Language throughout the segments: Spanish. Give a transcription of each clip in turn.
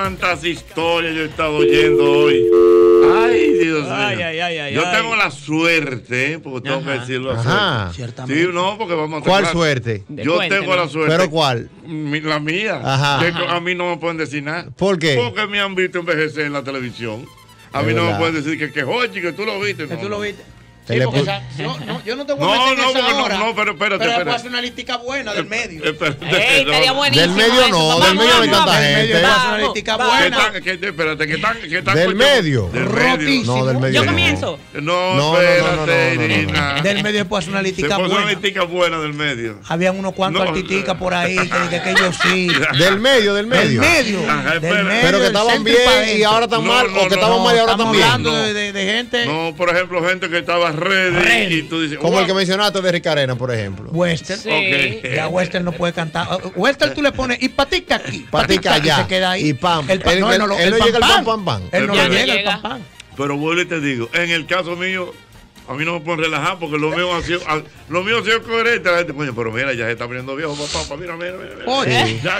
cuántas historias yo he estado oyendo hoy. Ay, Dios mío. Yo tengo la suerte, porque tengo que decirlo así. Sí, no, porque vamos a ¿Cuál suerte? Yo tengo la suerte. ¿Pero cuál? La mía. Ajá. Que a mí no me pueden decir nada. ¿Por qué? Porque me han visto envejecer en la televisión. A mí no me pueden decir que Jochi, que tú lo viste. Que tú lo viste. Sí, porque yo no te voy a meter en esa hora. No, pero espérate. Pero después hace una listica buena del medio. Estaría buenísimo. Del medio no, del medio no hay tanta gente. Una listica buena. Espérate, que están. ¿Del medio? Rotísimo. No, del medio. Yo comienzo. No, espérate, Irina. Del medio después hace una listica buena. Una listica buena del medio. Habían unos cuantos artistas por ahí que yo sí. Del medio. Del medio. Pero que estaban bien y ahora están mal, o que estaban mal y ahora están bien. Estamos hablando de gente. No, por ejemplo, gente que estaba ready. Y tú dices, como el que mencionaste de Rick Arena, por ejemplo. Western. Sí. Okay. Ya Western no puede cantar. Western tú le pones y patica aquí. Patica allá. Y se queda ahí. Y pam. Él no llega el pam. Él no llega el pam. Pero vuelvo y te digo, en el caso mío, a mí no me pueden relajar porque lo mío ha sido coherente. La gente, coño, pero mira, ya se está poniendo viejo, papá. Mira. Oye. Ya.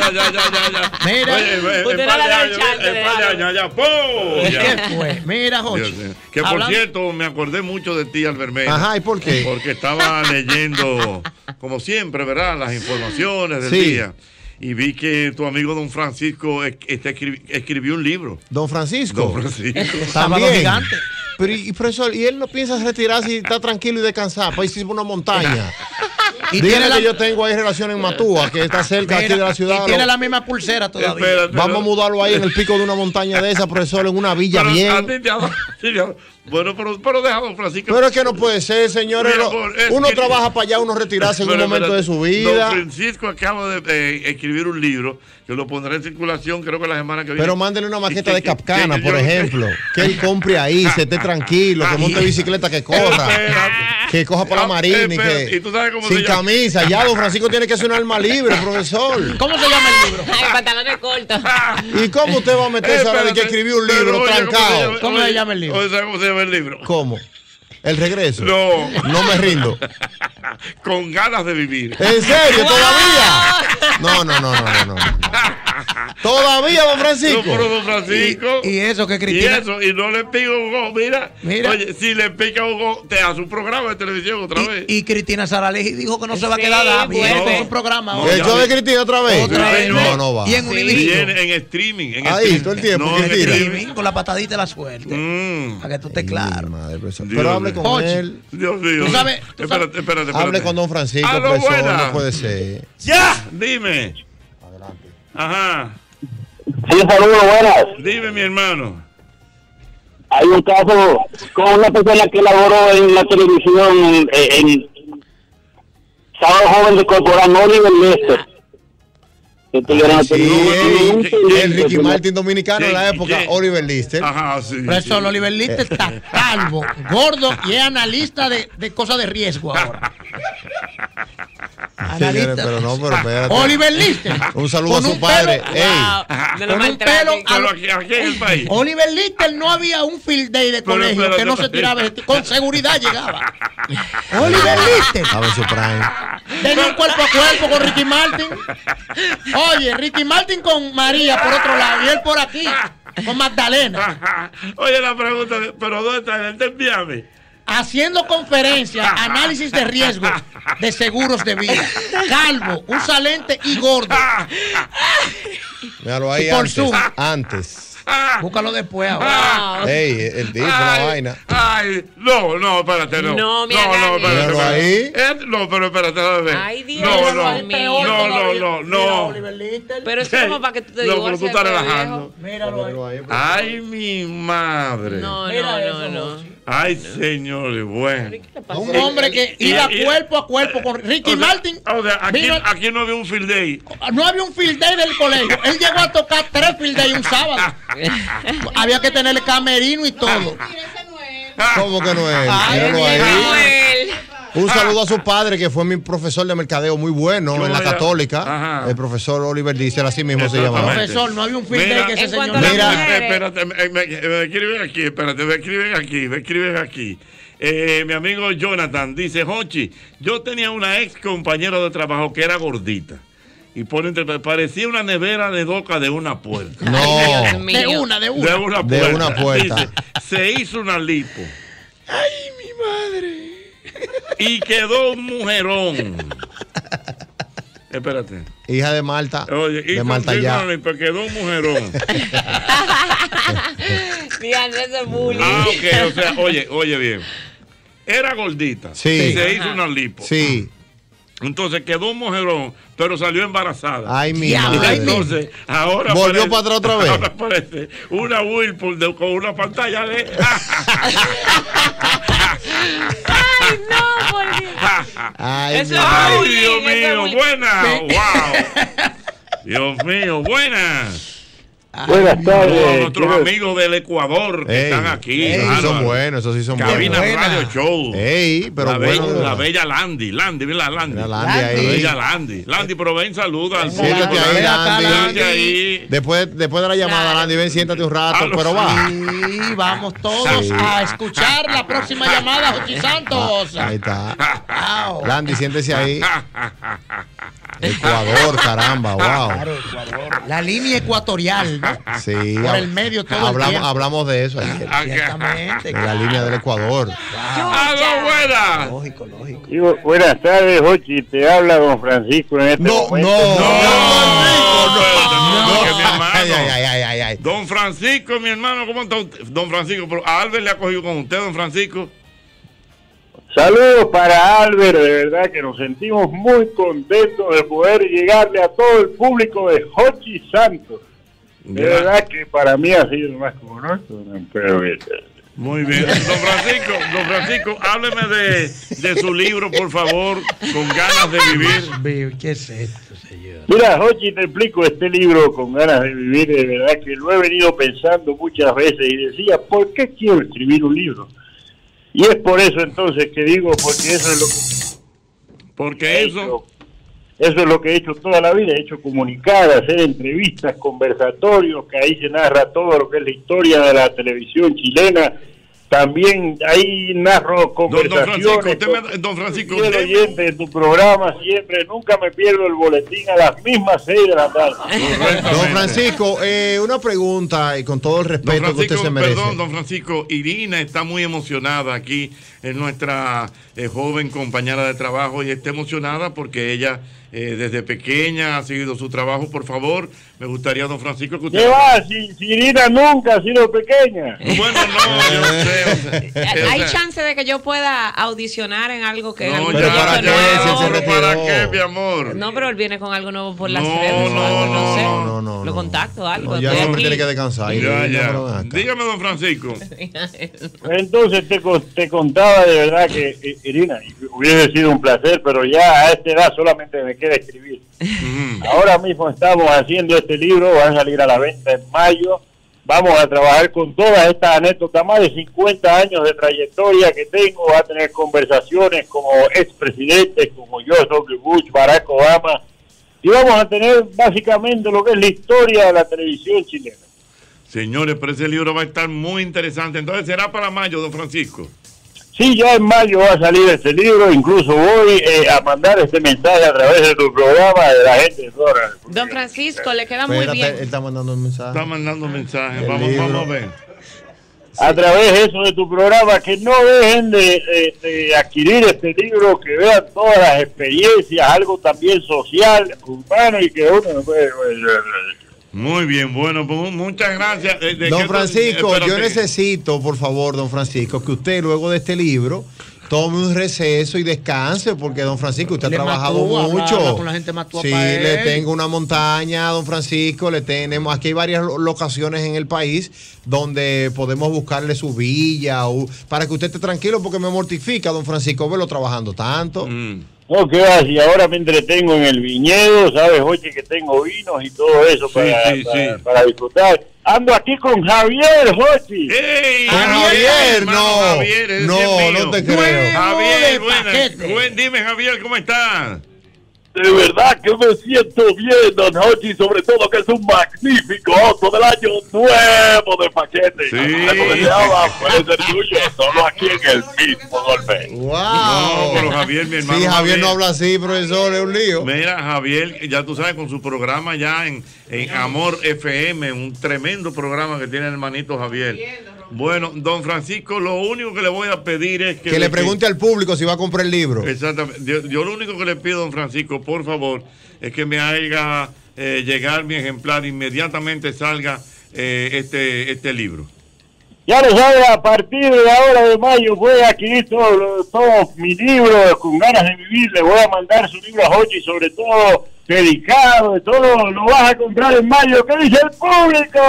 Mira. Usted no le da el chance. Ya. ¡Pum! ¿Qué fue? Mira, Jochi. Que por cierto, me acordé mucho de ti, Albermena. Ajá, ¿y por qué? Porque estaba leyendo, como siempre, ¿verdad? Las informaciones del día. Y vi que tu amigo Don Francisco escribió un libro. ¿Don Francisco? Sábado Gigante. Pero, profesor, ¿y él no piensa retirarse y está tranquilo y descansar para irse por una montaña? Y dígale que yo tengo ahí relación en Matúa, que está cerca aquí de la ciudad. Y tiene la misma pulsera todavía. Espérate, vamos a mudarlo ahí en el pico de una montaña de esa, profesor, en una villa bien. Bueno, pero deja, Don Francisco. Pero es que no puede ser, señores. Uno trabaja para allá, uno retirarse en un momento de su vida. Don Francisco acaba de escribir un libro que lo pondré en circulación, creo que la semana que viene. Pero mándele una maqueta de Capcana, por ejemplo. Que él compre ahí, se esté tranquilo, que monte bicicleta, que corra. Que coja para la marina y que ¿Y tú sabes cómo sin camisa. Ya, Don Francisco tiene que ser un alma libre, profesor. ¿Cómo se llama el libro? Pantalones cortos. ¿Y cómo usted va a meterse ahora de que escribió un libro trancado? ¿Cómo se llama el libro? ¿Sabes cómo se llama el libro? ¿Cómo? ¿El regreso? No. No me rindo. Con ganas de vivir. ¿En serio? ¿Todavía? No. ¿Todavía, Don Francisco? No, pero Don Francisco. Y eso que Cristina. Y no le pica Hugo. Mira. Oye, si le pica Hugo, te hace un programa de televisión otra vez. Y Cristina Saralegui dijo que no se va a quedar bien con un programa. ¿El show de Cristina otra vez? No va. Y en Univision. En streaming. Ahí, todo el tiempo. En streaming, con la patadita de la suerte. Para que tú estés claro. Pero hable con él. Dios mío. ¿Tú sabes? Espérate. Hable con Don Francisco, profesor. No puede ser. ¡Ya! Dime. Adelante. Ajá. Sí, saludos, buenas. Dime, mi hermano. Hay un caso con una persona que laboró en la televisión en Sábado Joven de Corporal, Oliver Lester. El Ricky Martin dominicano en la época, Oliver Lister. Ajá, sí. Profesor, Oliver Lister está calvo, gordo y es analista de cosas de riesgo ahora. Señores, pero espérate. Oliver Lister. Un saludo a su padre. Con un pelo. Aquí en el país. Oliver Lister no había un field day de colegio que no se tiraba. Con seguridad llegaba. Oliver Lister. A ver su prime. Tenía un cuerpo a cuerpo con Ricky Martin. Oye, Ricky Martin con María por otro lado y él por aquí con Magdalena. Oye, la pregunta, ¿pero dónde está? ¿Él te Miami? Haciendo conferencias, análisis de riesgo de seguros de vida. Calvo, un salente y gordo. Míralo ahí antes. Búscalo después ahora. El tipo, la vaina. No, espérate, no. No, espérate. Ahí. No, pero espérate, a ver. Ay, Dios. No. Pero eso es como para que tú te digas. No, pero tú estás relajando. Míralo ahí. Ay, mi madre. No. Ay, señores, bueno. Un hombre que iba cuerpo a cuerpo con Ricky Martin. O sea, aquí no había un field day. No había un field day del colegio. Él llegó a tocar 3 field day un sábado. Había que tenerle camerino y todo. ¿Cómo que no es? Míralo ahí. Un saludo a su padre, que fue mi profesor de mercadeo muy bueno en la Católica. Ajá. El profesor Oliver Diesel, así mismo se llamaba. Profesor, no había un fin de que ese señor. Espérate, me escriben aquí. Mi amigo Jonathan dice: Jochi, yo tenía una ex compañera de trabajo que era gordita Y ponen, parecía una nevera de doca de una puerta. No. Ay, Dios mío. De una puerta. Dice, se hizo una lipo. Ay, mi madre. Y quedó un mujerón. Espérate. Hija de Malta. Oye, de Malta ya. Quedó un mujerón. Diandre, ese bullying. Ok, o sea, oye bien. Era gordita. Sí. Y se hizo una lipo. Sí. Entonces quedó un mujerón, pero salió embarazada. Ay, mi madre. Entonces, ahora volvió para atrás otra vez. Ahora aparece una Whirlpool con una pantalla de. Ay, no, por Dios. Ay, Dios mío, buena. Wow. Dios mío, buenas. Buenas tardes. Nuestros amigos del Ecuador que están aquí. Esos son buenos, esos sí son buenos. Cabina Radio Show. Pero la bella Landy. Landy, mira la Landy. La bella Landy. Landy, pero ven, saluda al siéntate ahí, Landy. Ahí. Después de la llamada, Landy, ven, siéntate un rato, pero va. Sí, vamos todos a escuchar la próxima llamada, Jochi Santos. Ahí está. Wow. Landy, siéntese ahí. Ecuador, caramba, wow. Claro, Ecuador. La línea ecuatorial, ¿no? Sí. Por el medio todo el tiempo. Hablamos de eso ayer. Ciertamente. La línea del Ecuador. Buenas. Lógico. Digo, buenas tardes, Jochi. Te habla don Francisco en este momento. Ay. Don Francisco, mi hermano, ¿cómo está usted? Don Francisco, pero a Albert le ha cogido con usted, don Francisco. Saludos para Albert, de verdad que nos sentimos muy contentos de poder llegarle a todo el público de Jochi Santos. De verdad que para mí ha sido más como no. Pero muy bien. Don Francisco, hábleme de su libro, por favor, Con ganas de vivir. ¿Qué es esto, señor? Mira, Jochi, te explico este libro, Con ganas de vivir, de verdad que lo he venido pensando muchas veces y decía, ¿por qué quiero escribir un libro? Y es por eso entonces que digo, porque eso es lo que... Porque eso es lo que he hecho toda la vida, he hecho comunicar, hacer entrevistas, conversatorios, que ahí se narra todo lo que es la historia de la televisión chilena. También ahí narro conversaciones. Don Francisco, soy el oyente de tu programa siempre, nunca me pierdo el boletín a las mismas 6 de la tarde. Don Francisco, una pregunta y con todo el respeto que usted se merece. Perdón, don Francisco, Irina está muy emocionada aquí, es nuestra joven compañera de trabajo y está emocionada porque ella desde pequeña ha seguido su trabajo. Por favor, me gustaría, don Francisco, que usted... ¿Qué va? Si Irina nunca ha sido pequeña. Bueno, no, yo sé. Hay chance de que yo pueda audicionar en algo que... No, pero ¿para qué? ¿Para qué, mi amor? No, pero él viene con algo nuevo por las redes. No sé. Lo contacto, algo. Ya siempre tiene que descansar. Ya. Dígame, don Francisco. Entonces te contaba de verdad que, Irina, hubiese sido un placer, pero ya a esta edad solamente me queda escribir. Ahora mismo estamos haciendo este libro, va a salir a la venta en mayo. Vamos a trabajar con todas estas anécdotas, más de 50 años de trayectoria que tengo. Va a tener conversaciones como expresidentes, como George W. Bush, Barack Obama. Y vamos a tener básicamente lo que es la historia de la televisión chilena. Señores, pero ese libro va a estar muy interesante. Entonces, ¿será para mayo, don Francisco? Sí, ya en mayo va a salir este libro. Incluso voy a mandar este mensaje a través de tu programa de la gente de Zora. Don Francisco, le queda muy bien. Él está mandando un mensaje. Está mandando un mensaje. Vamos a ver. A través de eso de tu programa, que no dejen de adquirir este libro, que vean todas las experiencias, algo también social, humano, y que uno no puede... Muy bien, bueno, pues muchas gracias. Don Francisco, yo necesito, por favor, don Francisco, que usted luego de este libro tome un receso y descanse, porque don Francisco, usted ha trabajado mucho. Con la gente sí, le tengo una montaña, don Francisco, le tenemos, aquí hay varias locaciones en el país donde podemos buscarle su villa, para que usted esté tranquilo, porque me mortifica, don Francisco, verlo trabajando tanto. No, ¿qué vas? Y ahora me entretengo en el viñedo, ¿sabes? Oye, que tengo vinos y todo eso para disfrutar. Ando aquí con Javier, Jochi. ¡Ey! Javier, no te creo. Javier, buenas. Dime, Javier, ¿cómo estás? De verdad que me siento bien, don Hochi, sobre todo que es un magnífico auto del año nuevo de paquete. Sí. Como deseaba, puede ser tuyo, solo aquí en el mismo golpe. ¡Wow! No, pero Javier, mi hermano. Sí, Javier no habla así, profesor, es un lío. Mira, Javier, ya tú sabes, con su programa ya en Amor FM, un tremendo programa que tiene el hermanito Javier. Bueno, don Francisco, lo único que le voy a pedir es que le pregunte al público si va a comprar el libro. Exactamente. Yo lo único que le pido, don Francisco, por favor, es que me haga llegar mi ejemplar, inmediatamente salga este libro. Ya lo sabe, a partir de ahora de mayo voy a adquirir todos mis libros con ganas de vivir. Le voy a mandar su libro a Hochi, sobre todo dedicado, de todo lo vas a comprar en mayo. ¿Qué dice el público?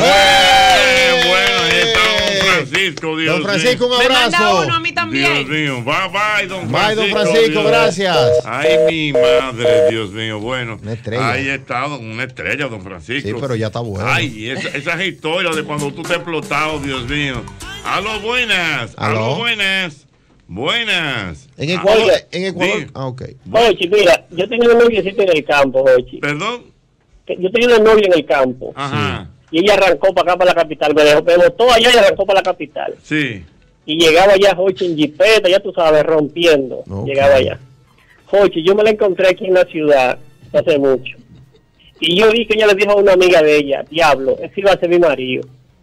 Bueno, ahí está don Francisco. Dios don Francisco, mío. un abrazo. Me manda uno a mí también. Dios mío, bye, don Francisco. Bye, don Francisco, Dios. gracias. Ay, mi madre, Dios mío. Bueno, una estrella. Ahí está, una estrella, don Francisco. Sí, pero ya está bueno. Ay, esas historias de cuando tú te has explotado, Dios mío. Aló, buenas. Aló, buenas. Buenas. En Ecuador. Sí. Ah, ok. Ochi, mira, yo tenía una noviecita en el campo, Ochi. ¿Perdón? Yo tenía una novia en el campo. Ajá. Y ella arrancó para acá, para la capital. Me botó allá y arrancó para la capital. Sí. Y llegaba allá, Ochi, en jipeta, ya tú sabes, rompiendo. Okay. Llegaba allá. Ochi, yo me la encontré aquí en la ciudad hace mucho. Y yo vi que ella le dijo a una amiga de ella, diablo, ese iba a ser mi marido.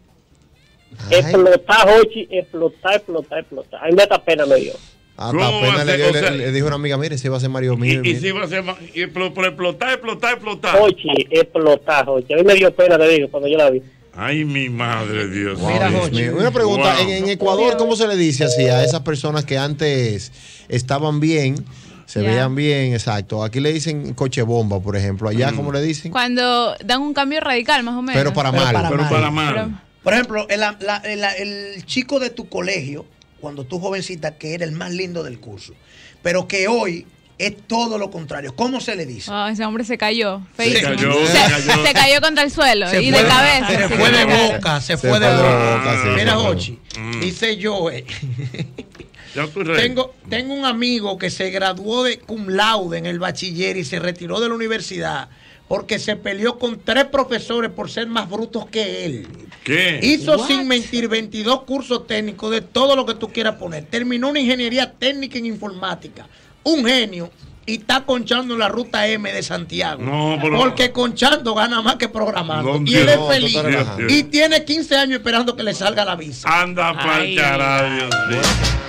Ay. Explotar, Hochi, explotar. A mí me da pena, me dio. Hasta pena le dijo una amiga, mire, si va a ser Mario mío. Y si va a ser por explotar. Hochi, explotar, Hochi. A mí me dio pena, le digo, cuando yo la vi. Ay, mi madre, Dios. Wow, Mira, Dios Jochi. mío. Una pregunta, Wow. en Ecuador, ¿cómo se le dice así a esas personas que antes estaban bien, se Ya. veían bien, exacto? Aquí le dicen coche bomba, por ejemplo. Allá, ¿cómo le dicen? Cuando dan un cambio radical, más o menos. Pero para mal. Pero para mal. Pero- Por ejemplo, el chico de tu colegio, cuando tú jovencita, que era el más lindo del curso, pero que hoy es todo lo contrario. ¿Cómo se le dice? Oh, ese hombre se cayó. Feísimo. cayó, Se cayó contra el suelo Se y fue- de cabeza. Se así fue con de la cara. boca, se Se fue de fue de boca. boca, sí, Mira, se fue. Jochi, dice yo, Ya tú rey. tengo un amigo que se graduó de cum laude en el bachiller y se retiró de la universidad porque se peleó con 3 profesores por ser más brutos que él. ¿Qué? Hizo What? sin mentir 22 cursos técnicos de todo lo que tú quieras poner. Terminó una ingeniería técnica en informática. Un genio. Y está conchando en la ruta M de Santiago. No, pero- Porque conchando gana más que programando. No, y él es Dios, feliz. tú estás relajando. Y tiene 15 años esperando que le salga la visa. Anda pa'l Ay, carajo, Dios mío.